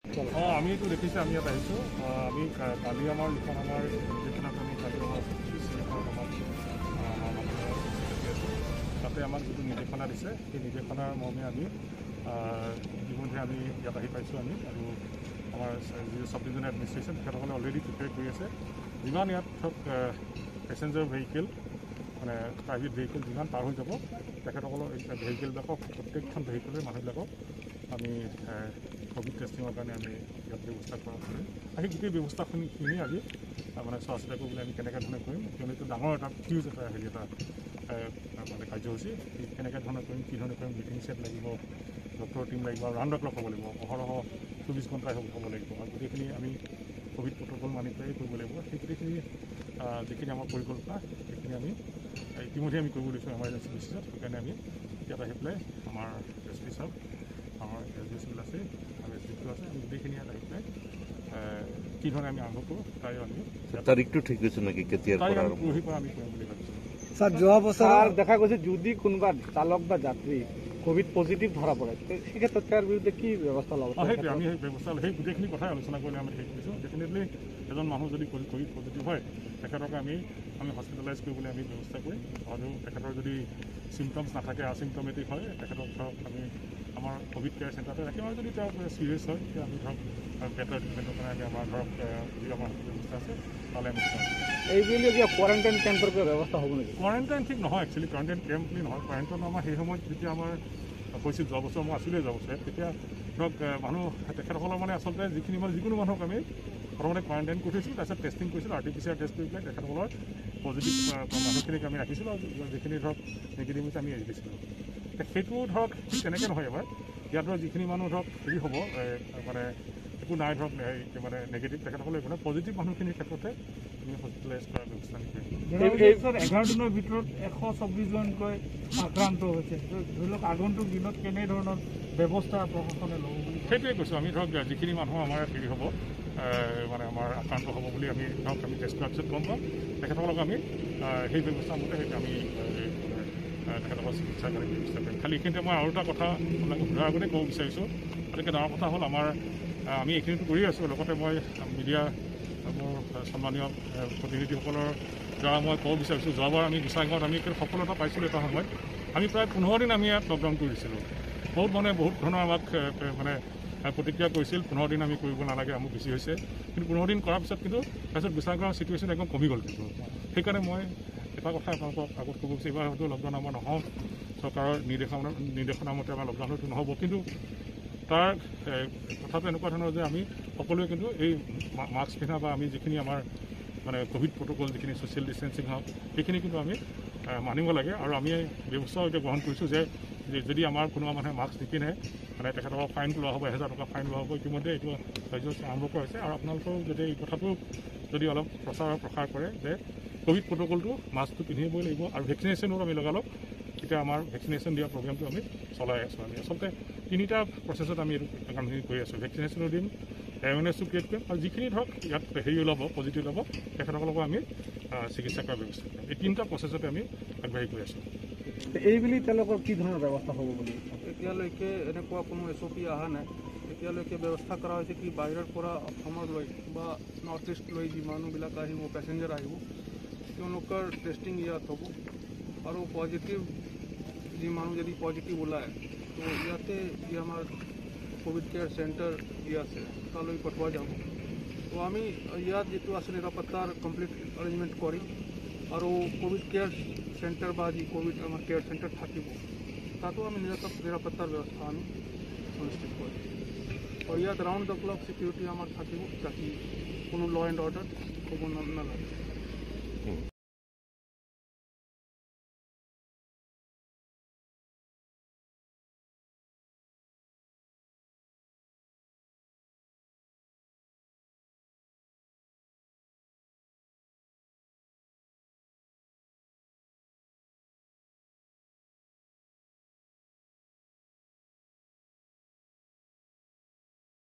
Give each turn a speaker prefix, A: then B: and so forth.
A: আমি তো দেখিছে আমি ইয়াত আহিছোঁ আমি কালি আমাৰ লিখন আমাৰ নিৰ্দেশনাত আমি কালি আমাৰ তাতে আমাক যিটো নিৰ্দেশনা দিছে সেই নিৰ্দেশনাৰ মৰ্মে আমি ইতিমধ্যে আমি ইয়াত আহি পাইছোঁ আমি আৰু আমাৰ যিটো চাব ডিভিজন এডমিনিষ্ট্ৰেশ্যন তেখেতসকলে অলৰেডি প্ৰিপেয়াৰ কৰি আছে যিমান ইয়াত ধৰক পেচেঞ্জাৰ ভেহিকেল মানে প্ৰাইভেট ভেহিকেল যিমান পাৰ হৈ যাব তেখেতসকলৰ ভেহিকেলবিলাকক প্ৰত্যেকখন ভেহিকেলৰ মানুহবিলাকক আমি কোভিড টেষ্টিঙৰ কাৰণে আমি ইয়াত ব্যৱস্থা কৰা কৰিম আৰু সেই গোটেই ব্যৱস্থাখিনি আজি মানে চোৱা চিতা কৰিবলৈ আমি কেনেকৈ ধৰণে কৰিম কিয়নো এইটো ডাঙৰ এটা ফিউজ এটা হেৰি এটা মানে কাৰ্যসূচী কেনেকৈ ধৰণে কৰিম কি ধৰণে কৰিম মিটিং ছেট লাগিব ডক্টৰৰ টীম লাগিব আৰু ৰাউণ্ড ক্লক হ'ব লাগিব অহৰহ 24 ঘণ্টাই হ'ব লাগিব আৰু গোটেইখিনি আমি কোভিড প্ৰট'কল মানি পেলাই কৰিব লাগিব সেই গোটেইখিনি যিখিনি আমাৰ পৰিকল্পনা সেইখিনি আমি ইতিমধ্যে আমি কৰিব লৈছোঁ এমাৰ্জেঞ্চি বেচিছত সেইকাৰণে আমি ইয়াত আহি পেলাই আমাৰ এছ পি চাওক আমাৰ এছ ডি চিভিল আছে আৰু এছ ডি চিও আছে আমি গোটেইখিনি ইয়াত আহি পেলাই কি ধৰণে আমি আৰম্ভ কৰোঁ তাই আমি
B: তাৰিখটো ঠিক হৈছে নেকি কেতিয়া
A: পৰহিৰ পৰা আমি কৰিম বুলি ভাবিছোঁ
C: স্যার যোৱা বছৰ দেখা গৈছে যদি কোনোবা চালক বা যাত্ৰী কোভিড পজিটিভ ধৰা পৰে সেক্ষেত্ৰত তাৰ বিৰুদ্ধে কি ব্যৱস্থা ল'ব
A: সেইটোৱে আমি সেই ব্যৱস্থা সেই গোটেইখিনি কথাই আলোচনা কৰিলে আমি সেই কৰিছোঁ ডেফিনেটলি এজন মানুহ যদি কোভিড পজিটিভ হয় তেখেতক আমি হস্পিটেলাইজ কৰিবলৈ আমি ব্যৱস্থা কৰিম আৰু তেখেতৰ যদি চিমটমছ নাথাকে আচিমটমেটিক হয় তেখেতক ধৰক আমি আমাৰ কোভিড কেয়াৰ চেণ্টাৰতে ৰাখিম আৰু যদি তেওঁ চিৰিয়াছ হয় তেতিয়া আমি ধৰক বেটাৰ ট্ৰিটমেণ্টৰ কাৰণে আমি আমাৰ ধৰক যি আমাৰ ব্যৱস্থা আছে তালৈ আমি
C: এইবুলি কিবা কোৱাৰেণ্টাইন কেম্পৰ কিবা ব্যৱস্থা হ'ব নেকি
A: কোৱাৰেণ্টাইন ঠিক নহয় একচুৱেলি কোৱাৰেণ্টাইন কেম্প বুলি নহয় কোৱাৰেণ্টাইন আমাৰ সেই সময়ত যেতিয়া আমাৰ হৈছিল যোৱা বছৰ মই আছিলেই যোৱা বছৰ তেতিয়া ধৰক মানুহ তেখেতসকলৰ মানে আচলতে যিখিনি মানে যিকোনো মানুহক আমি প্ৰথমতে কোৱাৰেণ্টাইন কৰি থৈছিলোঁ তাৰপিছত টেষ্টিং কৰিছিলোঁ RT-PCR টেষ্ট কৰি পেলাই তেখেতসকলৰ পজিটিভ মানুহখিনিক আমি ৰাখিছিলোঁ আৰু যিখিনি ধৰক নিগেটিভ হৈছে আমি এৰি দিছিলোঁ সেইটো ধৰক তেনেকৈ নহয় এবাৰ ইয়াত ধৰক যিখিনি মানুহ ধৰক হেৰি হ'ব মানে একো নাই ধৰক মানে নিগেটিভ তেখেতসকলে একো নাই পজিটিভ মানুহখিনিৰ ক্ষেত্ৰতে আমি হস্পিটেলাইজ কৰাৰ ব্যৱস্থা আমি কৰিম
C: 11 দিনৰ ভিতৰত 124 জনকৈ আক্ৰান্ত হৈছে ধৰি লওক আগন্তুক দিনত কেনেধৰণৰ ব্যৱস্থা প্ৰশাসনে ল'ব বুলি
A: সেইটোৱে কৈছোঁ আমি ধৰক যিখিনি মানুহ আমাৰ হেৰি হ'ব মানে আমাৰ আক্ৰান্ত হ'ব বুলি আমি ধৰক আমি টেষ্ট কৰাৰ পিছত গম পাম তেখেতসকলক আমি সেই ব্যৱস্থা মতে আমি তেখেতসকলৰ চিকিৎসাৰ কাৰণে ব্যৱস্থা কৰিম খালি এইখিনিতে মই আৰু এটা কথা আপোনালোকে সোধাৰ আগতে ক'ব বিচাৰিছোঁ গতিকে ডাঙৰ কথা হ'ল আমাৰ আমি এইখিনিতো কৰি আছোঁ লগতে মই মিডিয়া মোৰ সন্মানীয় প্ৰতিনিধিসকলৰ দ্বাৰা মই ক'ব বিচাৰিছোঁ যোৱাবাৰ আমি গোসাইগাঁৱত আমি সফলতা পাইছিলোঁ এটা সময়ত আমি প্ৰায় 15 দিন আমি ইয়াত লকডাউন কৰি দিছিলোঁ বহুত ধৰণৰ আমাক মানে প্ৰতিক্ৰিয়া কৰিছিল 15 দিন আমি কৰিব নালাগে আমুক বেছি হৈছে কিন্তু 15 দিন কৰাৰ পিছত কিন্তু তাৰপিছত গোসাইগাঁৱৰ চিটুৱেশ্যন একদম কমি গ'ল কিন্তু সেইকাৰণে মই এটা কথা আপোনালোকক আগত ক'ব বিচাৰিছোঁ এইবাৰ হয়তো লকডাউন আমাৰ নহওক চৰকাৰৰ নিৰ্দেশনা মতে আমাৰ লকডাউন হয়তো নহ'ব কিন্তু তাৰ কথাটো এনেকুৱা ধৰণৰ যে আমি সকলোৱে কিন্তু এই মাস্ক পিন্ধা বা আমি যিখিনি আমাৰ মানে কোভিড প্ৰট'কল যিখিনি ছ'চিয়েল ডিষ্টেঞ্চিং হওক সেইখিনি কিন্তু আমি মানিব লাগে আৰু আমি ব্যৱস্থাও এতিয়া গ্ৰহণ কৰিছোঁ যে যদি আমাৰ কোনোবা মানুহে মাস্ক নিপিন্ধে মানে তেখেতসকলক ফাইন লোৱা হ'ব 1000 টকা ফাইন লোৱা হ'ব ইতিমধ্যে এইটো কাৰ্যসূচী আৰম্ভ কৰা হৈছে আৰু আপোনালোকেও যদি এই কথাটো যদি অলপ প্ৰসাৰ কৰে যে কোভিড প্ৰট'কলটো মাস্কটো পিন্ধিবই লাগিব আৰু ভেকচিনেশ্যনো আমি লগালগ এতিয়া আমাৰ ভেকচিনেশ্যন দিয়া প্ৰগ্ৰেমটো আমি চলাই আছোঁ আমি আচলতে 3টা প্ৰচেছত আমি এইটো কামখিনি কৰি আছোঁ ভেকচিনেশ্যনো দিম এৱেৰনেছটো ক্ৰিয়েট কৰিম আৰু যিখিনি ধৰক ইয়াত হেৰি ওলাব পজিটিভ ওলাব তেখেতসকলকো আমি চিকিৎসা কৰাৰ ব্যৱস্থা কৰিম এই 3টা প্ৰচেছতে আমি আগবাঢ়ি গৈ আছোঁ
C: এইবুলি তেওঁলোকৰ কি ধৰণৰ ব্যৱস্থা হ'ব বুলি
D: এতিয়ালৈকে এনেকুৱা কোনো SOP অহা নাই এতিয়ালৈকে ব্যৱস্থা কৰা হৈছে কি বাহিৰৰ পৰা অসমলৈ বা নৰ্থ ইষ্টলৈ যি মানুহবিলাক আহিব পেচেঞ্জাৰ আহিব তেওঁলোকৰ টেষ্টিং ইয়াত হ'ব আৰু পজিটিভ যি মানুহ যদি পজিটিভ ওলায় তো ইয়াতে যি আমাৰ কোভিড কেয়াৰ চেণ্টাৰ যি আছে তালৈ পঠোৱা যাব তো আমি ইয়াত যিটো আছে নিৰাপত্তাৰ কমপ্লিট এৰেঞ্জমেণ্ট কৰিম আৰু কোভিড কেয়াৰ চেণ্টাৰ বা যি কোভিড আমাৰ কেয়াৰ চেণ্টাৰ থাকিব তাতো আমি নিৰাপত্তাৰ ব্যৱস্থা আমি সুনিশ্চিত কৰিম আৰু ইয়াত ৰাউণ্ড দ্য ক্লক ছিকিউৰিটি আমাৰ থাকিব যাতে কোনো ল এণ্ড অৰ্ডাৰ হ'ব নালাগে